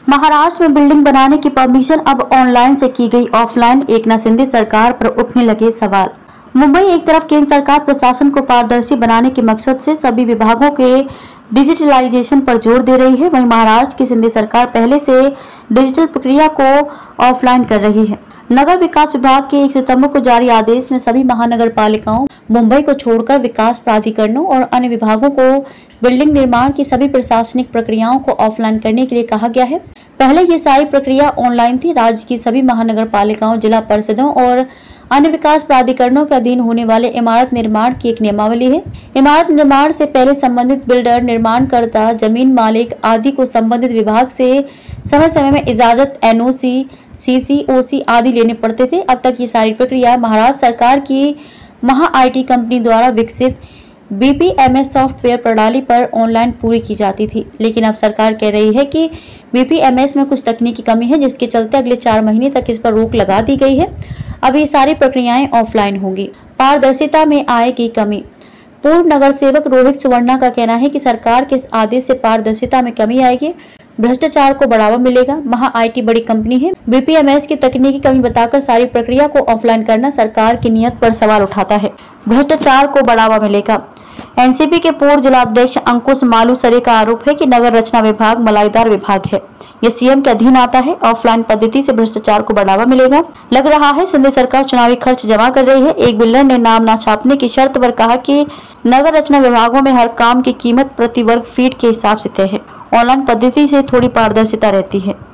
महाराष्ट्र में बिल्डिंग बनाने की परमिशन अब ऑनलाइन से की गई ऑफलाइन, एकनाथ शिंदे सरकार पर उठने लगे सवाल। मुंबई एक तरफ केंद्र सरकार प्रशासन को पारदर्शी बनाने के मकसद से सभी विभागों के डिजिटलाइजेशन पर जोर दे रही है, वहीं महाराष्ट्र की शिंदे सरकार पहले से डिजिटल प्रक्रिया को ऑफलाइन कर रही है। नगर विकास विभाग के 1 सितंबर को जारी आदेश में सभी महानगर पालिकाओं, मुंबई को छोड़कर विकास प्राधिकरणों और अन्य विभागों को बिल्डिंग निर्माण की सभी प्रशासनिक प्रक्रियाओं को ऑफलाइन करने के लिए कहा गया है। पहले ये सारी प्रक्रिया ऑनलाइन थी। राज्य की सभी महानगर पालिकाओं, जिला परिषदों और अन्य विकास प्राधिकरणों के अधीन होने वाले इमारत निर्माण की एक नियमावली है। इमारत निर्माण से पहले संबंधित बिल्डर, निर्माणकर्ता, जमीन मालिक आदि को संबंधित विभाग से समय समय में इजाजत, एनओसी, सीसीओसी आदि लेने पड़ते थे। अब तक ये सारी प्रक्रिया महाराष्ट्र सरकार की महा आईटी कंपनी द्वारा विकसित बीपीएमएस सॉफ्टवेयर प्रणाली पर ऑनलाइन पूरी की जाती थी, लेकिन अब सरकार कह रही है कि बीपीएमएस में कुछ तकनीकी कमी है, जिसके चलते अगले 4 महीने तक इस पर रोक लगा दी गई है। अब ये सारी प्रक्रियाएं ऑफलाइन होंगी। पारदर्शिता में आएगी कमी। पूर्व नगर सेवक रोहित सुवर्णा का कहना है कि सरकार के इस आदेश से पारदर्शिता में कमी आएगी, भ्रष्टाचार को बढ़ावा मिलेगा। महा आईटी बड़ी कंपनी है, बीपीएमएस की तकनीकी कमी बताकर सारी प्रक्रिया को ऑफलाइन करना सरकार की नीयत पर सवाल उठाता है। भ्रष्टाचार को बढ़ावा मिलेगा। एनसीपी के पूर्व जिलाध्यक्ष अंकुश मालूसरे का आरोप है कि नगर रचना विभाग मलाईदार विभाग है, ये सीएम के अधीन आता है। ऑफलाइन पद्धति से भ्रष्टाचार को बढ़ावा मिलेगा। लग रहा है शिंदे सरकार चुनावी खर्च जमा कर रही है। एक बिल्डर ने नाम न छापने की शर्त पर कहा कि नगर रचना विभागों में हर काम की कीमत प्रति वर्ग फीट के हिसाब से तय है। ऑनलाइन पद्धति से थोड़ी पारदर्शिता रहती है।